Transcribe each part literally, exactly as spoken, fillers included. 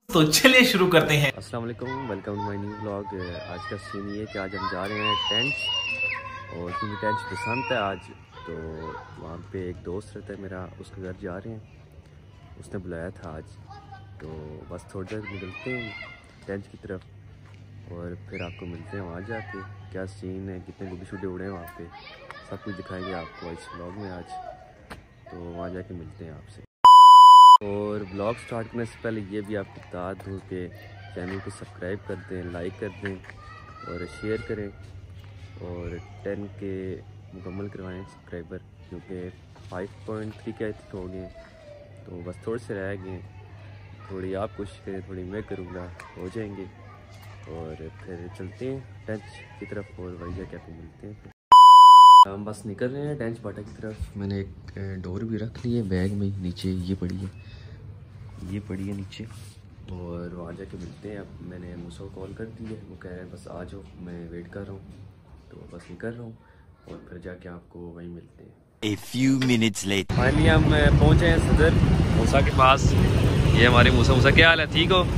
तो चलिए शुरू करते हैं। अस्सलाम वालेकुम, welcome to my new blog. आज का सीन ये है कि आज हम जा रहे हैं टेंच, और क्योंकि टेंच पसंद है आज, तो वहाँ पे एक दोस्त रहता है मेरा, उसके घर जा रहे हैं। उसने बुलाया था आज, तो बस थोड़ी देर निकलते हैं टेंच की तरफ और फिर आपको मिलते हैं वहाँ जाके। क्या सीन है, कितने गुड्डे शुड्डे उड़े हैं वहाँ पे, सब कुछ दिखाएंगे आपको इस ब्लॉग में आज। तो वहाँ जाके मिलते हैं आपसे। और ब्लॉग स्टार्ट करने से पहले ये भी आपको बता दूँ कि चैनल को सब्सक्राइब कर दें, लाइक कर दें और शेयर करें, और टेन के मुकम्मल करवाएं सब्सक्राइबर, क्योंकि फाइव पॉइंट थ्री के हो गए, तो बस थोड़े से रह गए। थोड़ी आप कोशिश करें, थोड़ी मैं करूँगा, हो जाएंगे। और फिर चलते हैं टेंच की तरफ और वही जाके आपको मिलते हैं। हम बस निकल रहे हैं टेंच बाटा की तरफ। मैंने एक डोर भी रख ली है बैग में, नीचे ये पड़ी है, ये पड़ी है नीचे, और वहाँ जाके मिलते हैं। अब मैंने मूसा को कॉल कर दी है, वो कह रहे हैं बस आ जाओ, मैं वेट कर रहा हूँ, तो बस निकल रहा हूँ और फिर जाके आपको वहीं मिलते हैं। A few minutes later. Finally हम पहुँचे हैं सदर मूसा के पास। ये हमारे मूसा। मूसा क्या हाल है, ठीक हो?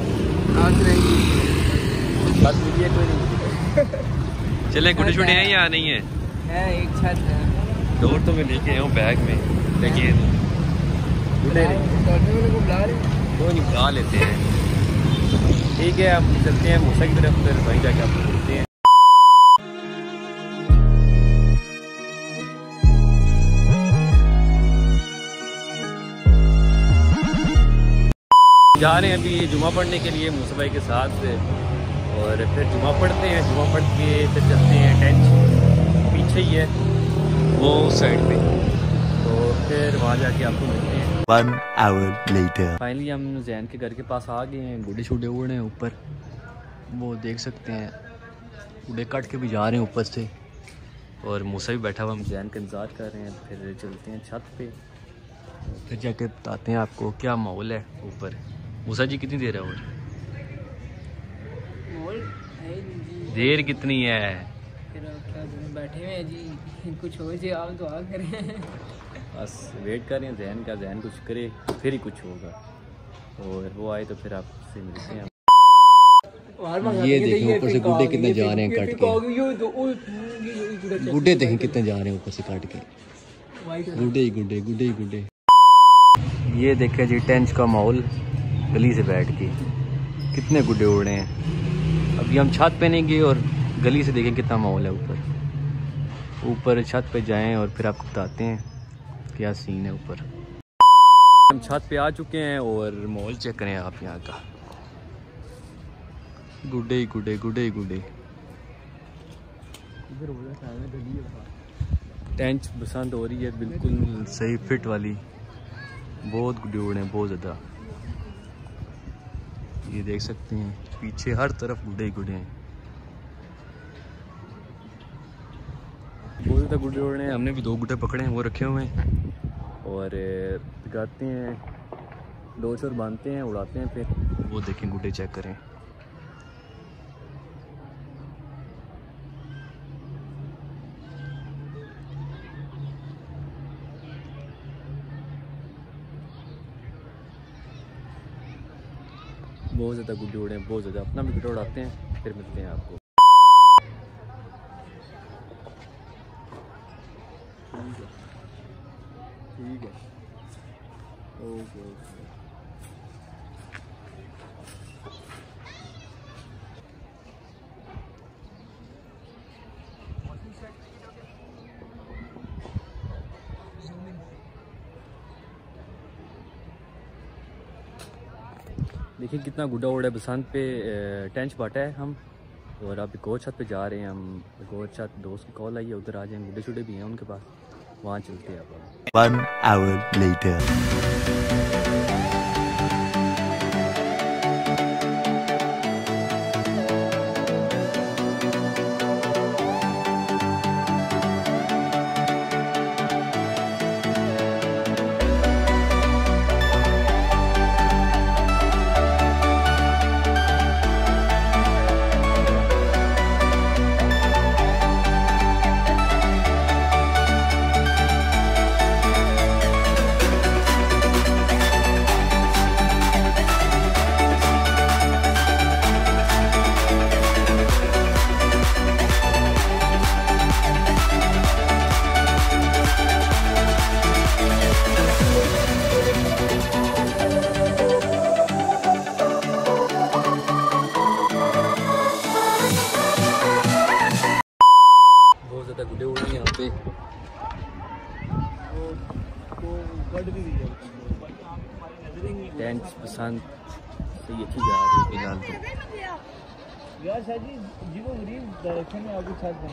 बस मिलिए, कोई नहीं। चले, गुड्डे शुड्डे हैं या नहीं है? है एक छत है। डोर तो मैं लेके आया हूँ बैग में, लेकिन गुड्डे तो नहीं, बुला लेते हैं। ठीक है, अब चलते हैं मूसा की तरफ, फिर वहीं जाके आपको मिलते हैं। जा रहे हैं अभी जुमा पढ़ने के लिए मूसा भाई के साथ, और फिर जुमा पढ़ते हैं। जुमा पढ़ के फिर चलते हैं टेंच, पीछे ही है वो साइड पे, तो फिर वहाँ जाके आपको मिलते हैं। One hour later. फाइनली हम जैन के घर के पास आ गए हैं। गुड्डे शुड्डे उड़ रहे हैं ऊपर, वो देख सकते हैं। गुड्डे काट के भी जा रहे हैं ऊपर से, और मूसा भी बैठा हुआ, हम जैन का इंतज़ार कर रहे हैं। फिर चलते हैं छत पे, फिर जाके बताते हैं आपको क्या माहौल है ऊपर। मूसा जी कितनी देर है और देर कितनी है? फिर क्या बैठे हुए हैं जी, कुछ हो जाए आप दुआ करें। बस वेट कर रहे हैं जैन का, जैन कुछ करे फिर ही कुछ होगा, और वो आए तो फिर आपसे मिलते हैं। ये देखें ऊपर से गुड्डे कितने जा रहे हैं कट के। गुड्डे देखें कितने जा रहे हैं ऊपर से काट के, गुड्डे ही गुड्डे, गुड्डे ही गुड्डे। ये देखे जी टेंच का माहौल, गली से बैठ के कितने गुड्डे उड़ रहे हैं। अभी हम छत पे नहीं गए, और गली से देखें कितना माहौल है ऊपर। ऊपर छत पे जाएं और फिर आपको बताते हैं क्या सीन है ऊपर। हम छत पे आ चुके हैं, और माहौल चेक करें आप यहाँ का, गुड्डे ही गुड्डे, गुड्डे ही गुड्डे। टेंच बसंत हो रही है, बिल्कुल सही फिट वाली, बहुत गुड्डे उड़े हैं, बहुत ज़्यादा। ये देख सकते हैं पीछे हर तरफ गुड्डे ही गुड्डे हैं, बहुत ज़्यादा गुड्डे उड़ रहे हैं। हमने भी दो गुड्डे पकड़े हैं, वो रखे हुए हैं, और गाते हैं, दो चोर बांधते हैं, उड़ाते हैं। फिर वो देखें गुड्डे चेक करें। बहुत ज़्यादा गुड्डे उड़े हैं, बहुत ज़्यादा। अपना भी गुड्डा उड़ाते हैं, फिर मिलते हैं आपको। ठीक है, ओके ओके। देखिए कितना गुड्डा उड़ा है बसंत पे। टेंच बाटा है हम, और अब एक और छत पे जा रहे हैं हम। एक और छत, दोस्त की कॉल आई है, उधर आ जाएंगे। गुड्डे शुड्डे भी हैं उनके पास, वहाँ चलते हैं अब। One hour later. बसंत से ये जा रही है फिलहाल तो। यार शायद जी वो गरीब डायरेक्शन में आगे साथ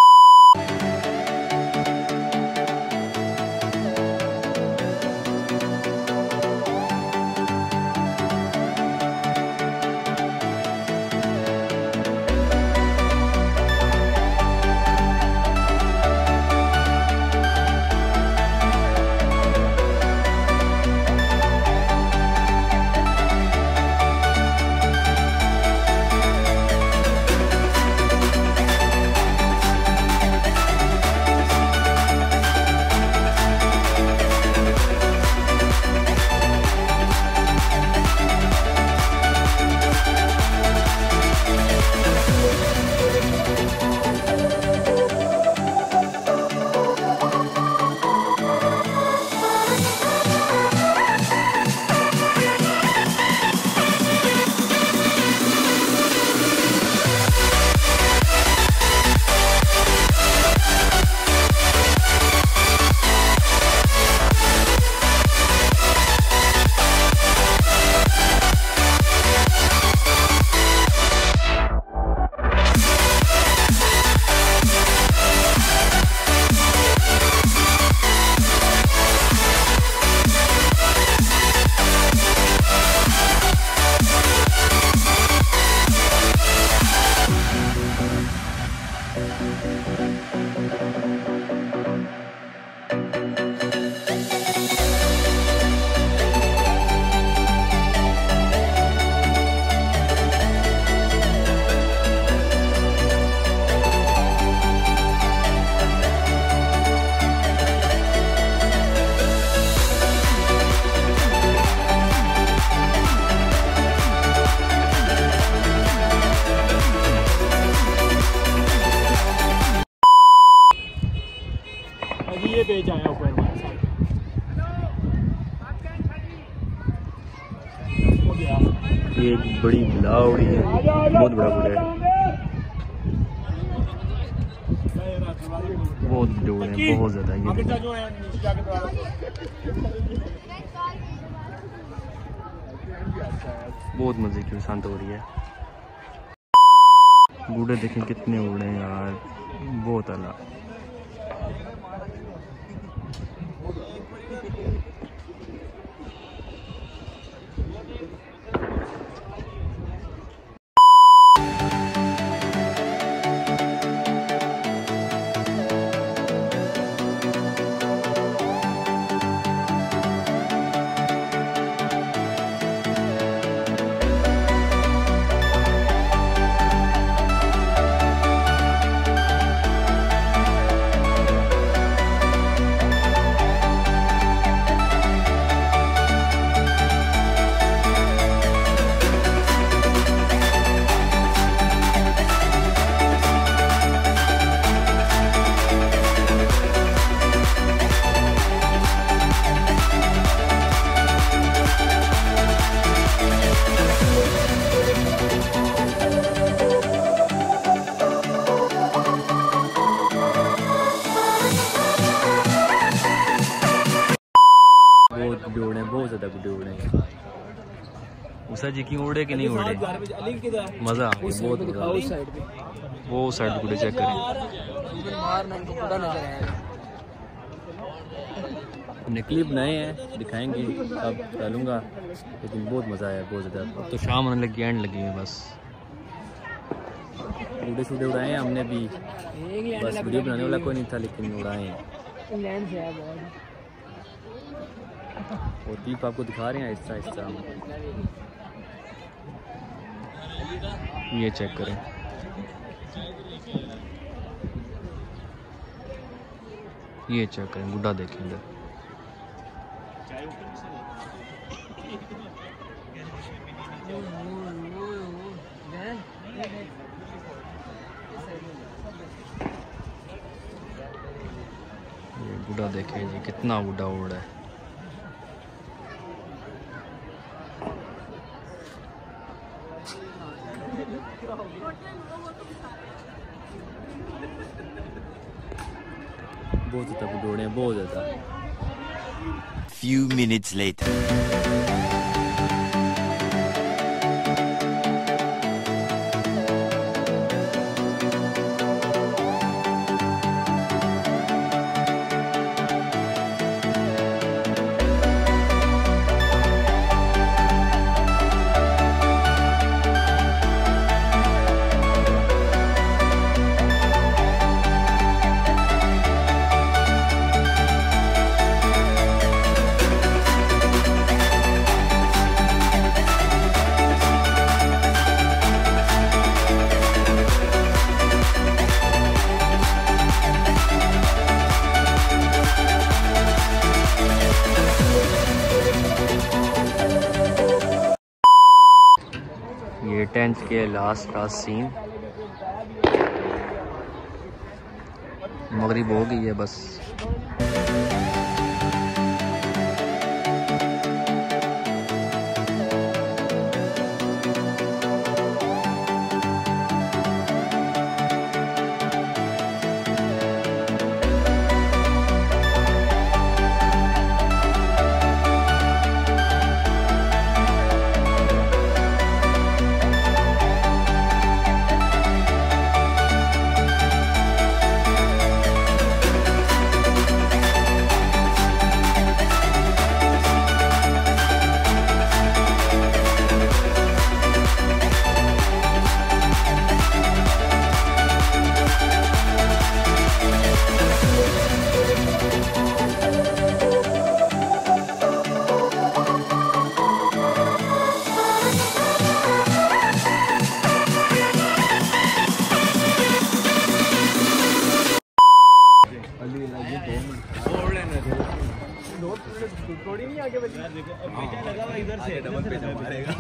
ये पेज आया ऊपर ये एक बड़ी बिलावड़ी है, बहुत बड़ा बुढ़ा है, बहुत जोड़ है, बहुत ज्यादा। ये बहुत मजे की बसंत हो रही है। बूढ़े देखें कितने उड़े हैं यार, बहुत अला। बहुत बुढ़े उड़े, बहुत ज्यादा बुढ़े उड़े। उषा जी की उड़े कि नहीं उड़े, मजा आ गया बहुत मजा। वो साइड बुढ़े चेक करें, हमने क्लिप बनाए हैं, दिखाएंगे अब डालूंगा, लेकिन बहुत मजा आया, बहुत ज्यादा। अब तो शाम होने लगी, एंड लगी है बस। बूढ़े शूढ़े उड़ाए हैं हमने भी, बस वीडियो बनाने वाला कोई नहीं था, लेकिन उड़ाए हैं। और क्लिप आपको दिखा रहे हैं आहिस्ता आहिस्ता। ये चेक करें, ये चेक करें, बुढ़ा देखें इधर। ये बुढ़ा देखें जी, कितना बुढ़ा उड़ा है। बहुत ज़्यादा बुढ़े हैं, बहुत ज़्यादा। Few minutes later. ये टेंथ के लास्ट लास्ट सीन। मगरिब हो गई है बस। थोड़ी नहीं आगे बची देखो अब पेचा लगा हुआ इधर से डबल पेचा मारेगा।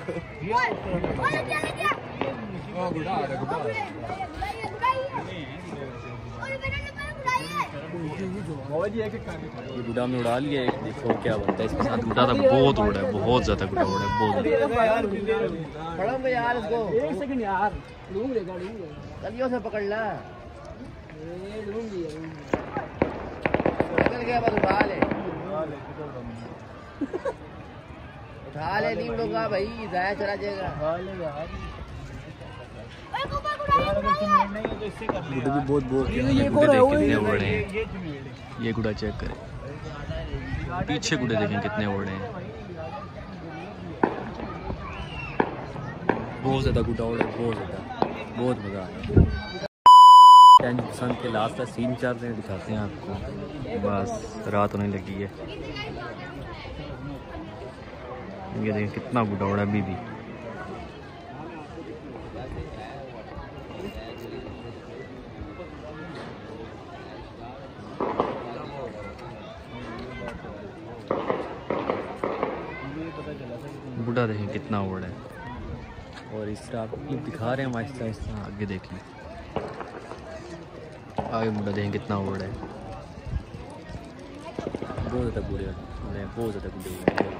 ओ गुड़ा आ रहा गुड़ा ये गुड़ा में उड़ा लिया एक। देखो क्या बनता है इसके साथ। गुड़ा तो बहुत उड़ा है, बहुत ज्यादा गुड़ा उड़ा है, बहुत पकड़ो यार इसको। एक सेकंड यार लूंग लेगा लूंग गलियों से पकड़ ला। लूंग लिया निकल गया बस उठा ले उठा ले नहीं उड़ूंगा भाई, जाया चला जाएगा। गुड़े भी बहुत बहुत गुड़े देख कितने उड़े हैं। ये गुड़ा चेक करें, पीछे गुड़े देखें कितने उड़े हैं। बहुत ज़्यादा गुड़ा उड़े, बहुत ज़्यादा, बहुत मज़ा आया। टेंथ पसंद के लास्ट का सीन चल रहे हैं, दिखाते हैं आपको। बस रात होने लगी है। ये देखें कितना गुड़ा उड़ा अभी भी। गुड़ा देखें कितना उड़ा है। और इस तरह आपको क्लिप दिखा रहे हैं हम आहिस्ता आहिस्ता। आगे देख लें, आगे मुड़ा देखें कितना उड़ा है। बहुत ज़्यादा बुरे उड़े हैं, बहुत ज़्यादा बुरे उड़े हैं।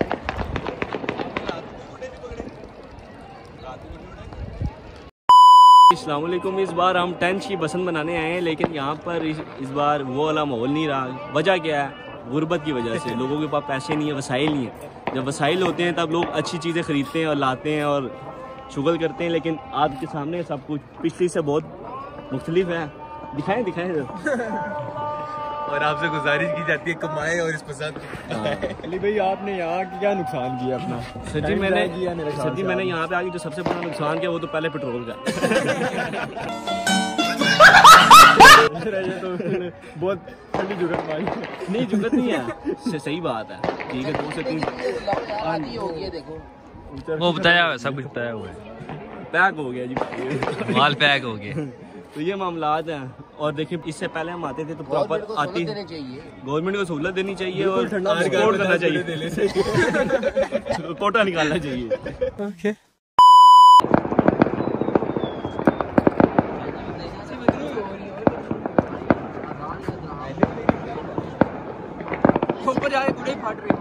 अस्सलाम वालेकुम। इस बार हम टेंथ की बसंत मनाने आए हैं, लेकिन यहाँ पर इस, इस बार वो वाला माहौल नहीं रहा। वजह क्या है? गुर्बत की वजह से। लोगों के पास पैसे नहीं है, वसाइल नहीं है। जब वसाइल होते हैं तब लोग अच्छी चीज़ें ख़रीदते हैं और लाते हैं और शुगल करते हैं, लेकिन आपके सामने सब कुछ पिछली से बहुत मुख्तलिफ है। दिखाएं दिखाएं और आपसे गुजारिश की जाती है कमाएं और इस पसंद। अली भाई आपने यहाँ क्या नुकसान किया अपना? सर जी मैंने सर जी मैंने यहाँ पे आके जो सबसे बड़ा नुकसान किया वो तो पहले पेट्रोल का। तो बहुत ठंडी जुगत मारी। नहीं जुगत नहीं है, सही बात है। ठीक है, दो से तीन वो बताया हुआ, सब कुछ बताया हुआ है। पैक हो गया जी, माल पैक हो गया। तो ये मामलात हैं। और देखिए इससे पहले हम आते थे तो प्रॉपर आती गवर्नमेंट को सहूलत देनी चाहिए और रिपोर्ट करना चाहिए, फोटो निकालना चाहिए। ऊपर जाके गुड़े फाट रही।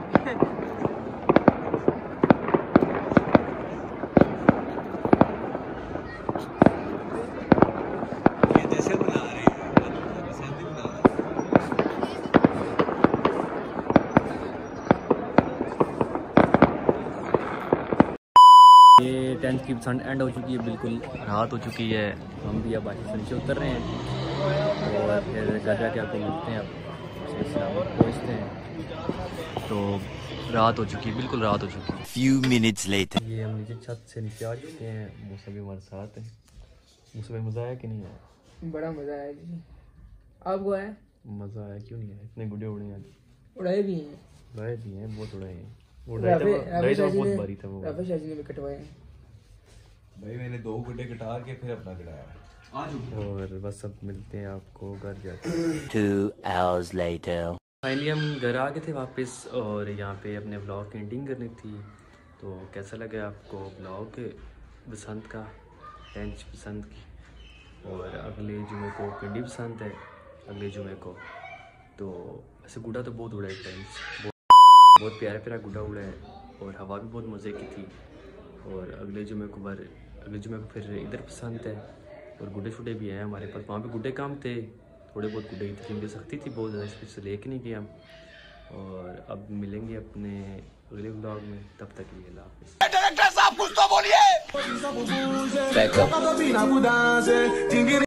ये टेंथ की पसंद एंड हो चुकी है, बिल्कुल रात हो चुकी है। हम भी अब आगे से नीचे उतर रहे हैं और फिर घर जाके आपको मिलते हैं, आप इस्लाम पहुँचते हैं। तो रात हो चुकी है, बिल्कुल रात हो चुकी है। Few minutes later. ये हम नीचे छत से नीचे आ चुके हैं। मूसा भी हमारे साथ है। मूसा भाई मज़ा आया कि नहीं आया? बड़ा मजा आया जी। आपको आया? मज़ा आया क्यों नहीं आया? इतने गुड़े उड़े आज। उड़ाए भी हैं, उड़ाए भी हैं, बहुत उड़ाए हैं। वो उड़ाए तो उड़ाए तो बहुत भारी था वो। राफे शाजी ने भी कटवाए हैं भाई। मैंने दो गुड्डे कटा के फिर अपना कटाया। और बस अब मिलते हैं आपको घर जाके। Two hours later. फाइनली हम घर आ गए थे वापस और यहाँ पे अपने ब्लॉग की एंडिंग करनी थी। तो कैसा लगा आपको ब्लॉग? बसंत का, टेंच बसंत की, और अगले जुमे को पिंडी बसंत है अगले जुमे को। तो ऐसे गुड़ा तो बहुत उड़ा है, टेंच बहुत, बहुत प्यारा प्यारा गुड़ा उड़ा है और हवा भी बहुत मज़े की थी। और अगले जुमे को बार अगले जुमे को फिर इधर बसंत है और गुड्डे शुड्डे भी हैं हमारे पास। वहाँ पे गुड्डे काम थे, थोड़े बहुत गुड्डे की थी क्योंकि सख्ती थी बहुत ज़्यादा, इस पर से लेके नहीं गए हम। और अब मिलेंगे अपने अगले व्लॉग में, तब तक के लिए अल्लाह हाफ़िज़।